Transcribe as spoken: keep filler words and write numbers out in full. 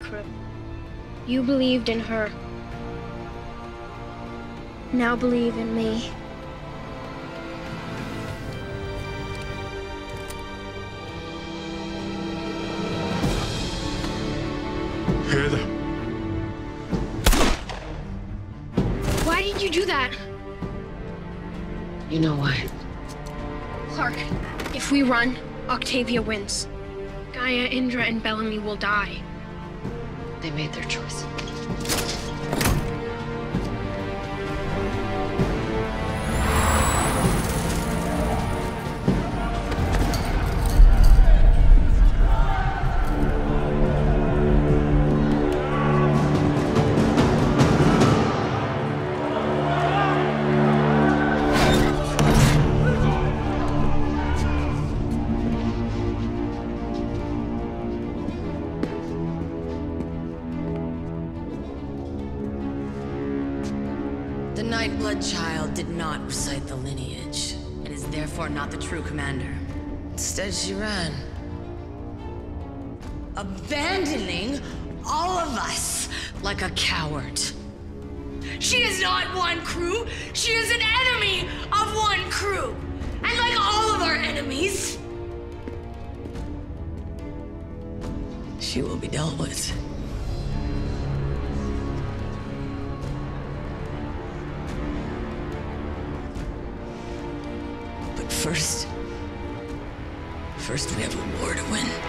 crew. You believed in her. Now believe in me. Heather. Why did you do that? You know why. Clark, if we run, Octavia wins. Gaia, Indra, and Bellamy will die. They made their choice. The Nightblood Child did not recite the lineage, and is therefore not the true commander. Instead, she ran. Abandoning all of us like a coward. She is not one crew, she is an enemy of one crew! And like all of our enemies, she will be dealt with. First, first we have a war to win.